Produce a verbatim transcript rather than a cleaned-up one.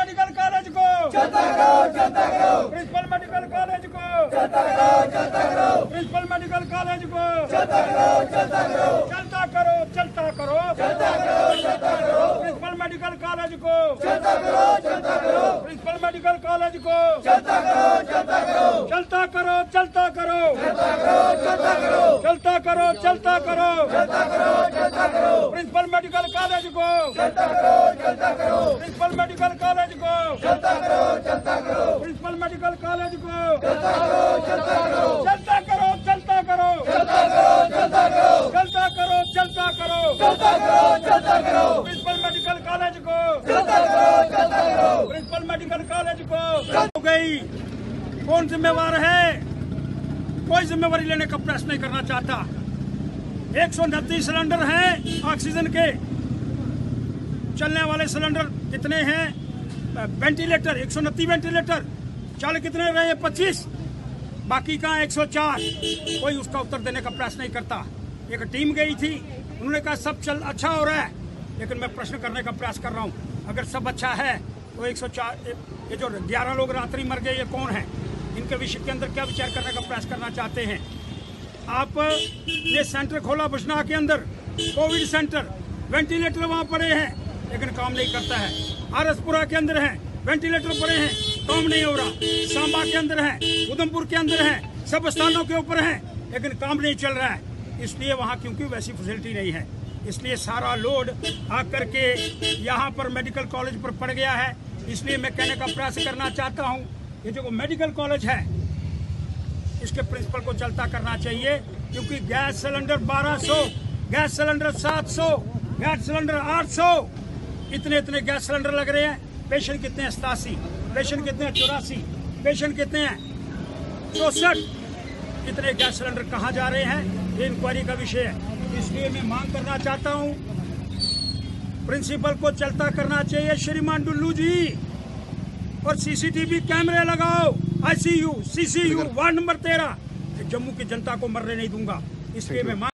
Medical college को चलता करो चलता करो प्रिंसिपल मेडिकल कॉलेज को चलता करो चलता करो प्रिंसिपल मेडिकल कॉलेज को चलता करो चलता करो चलता करो चलता करो चलता करो चलता करो प्रिंसिपल मेडिकल कॉलेज को चलता करो चलता करो प्रिंसिपल मेडिकल कॉलेज को चलता करो चलता करो चलता करो चलता करो चलता करो चलता करो चलता करो चलता करो चलता करो चलता करो प्रिंसिपल मेडिकल कॉलेज को चलता करो चलता करो प्रिंसिपल मेडिकल कॉलेज को चलता करो चलता करो प्रिंसिपल मेडिकल कॉलेज को चलता करो चलता करो चलता करो चलता करो चलता करो चलता करो चलता करो चलता करो चलता करो चलता करो प्रिंसिपल मेडिकल कॉलेज को चलता करो चलता करो प्रिंसिपल मेडिकल कॉलेज को हो गई। कौन जिम्मेवार है? कोई जिम्मेवारी लेने का प्रयास नहीं करना चाहता। एक सौ उनतीस सिलेंडर हैं ऑक्सीजन के, चलने वाले सिलेंडर कितने हैं? वेंटिलेटर एक सौ उनतीस वेंटिलेटर, चल कितने रहे? पच्चीस, बाकी का एक सौ चार। कोई उसका उत्तर देने का प्रयास नहीं करता। एक टीम गई थी, उन्होंने कहा सब चल अच्छा हो रहा है, लेकिन मैं प्रश्न करने का प्रयास कर रहा हूँ, अगर सब अच्छा है तो एक सौ चार, ये जो ग्यारह लोग रात्रि मर गए, ये कौन है? इनके विषय के अंदर क्या विचार करने का प्रयास करना चाहते हैं आप? ये सेंटर खोला बुशना के अंदर, कोविड सेंटर, वेंटिलेटर वहाँ पड़े हैं लेकिन काम नहीं करता है। आरसपुरा के अंदर है, वेंटिलेटर पड़े हैं, काम नहीं हो रहा। सांबा के अंदर है, उधमपुर के अंदर है, सब स्थानों के ऊपर है लेकिन काम नहीं चल रहा है। इसलिए वहाँ क्योंकि वैसी फैसिलिटी नहीं है, इसलिए सारा लोड आकर के यहाँ पर मेडिकल कॉलेज पर पड़ गया है। इसलिए मैं कहने का प्रयास करना चाहता हूँ, ये जो मेडिकल कॉलेज है इसके प्रिंसिपल को चलता करना चाहिए, क्योंकि गैस सिलेंडर बारह सौ, गैस सिलेंडर सात सौ, गैस सिलेंडर आठ सौ, इतने इतने गैस सिलेंडर लग रहे हैं। पेशेंट कितने हैं? सतासी, पेशेंट कितने हैं? चौरासी, पेशेंट कितने हैं? चौसठ। इतने गैस सिलेंडर कहाँ जा रहे हैं? ये इंक्वायरी का विषय है। इसलिए मैं मांग करना चाहता हूँ, प्रिंसिपल को चलता करना चाहिए श्रीमान डुल्लू जी, और सीसीटीवी कैमरे लगाओ। आईसीयू, सीसीयू, वार्ड नंबर तेरह, जम्मू की जनता को मरने नहीं दूंगा। इसलिए मैं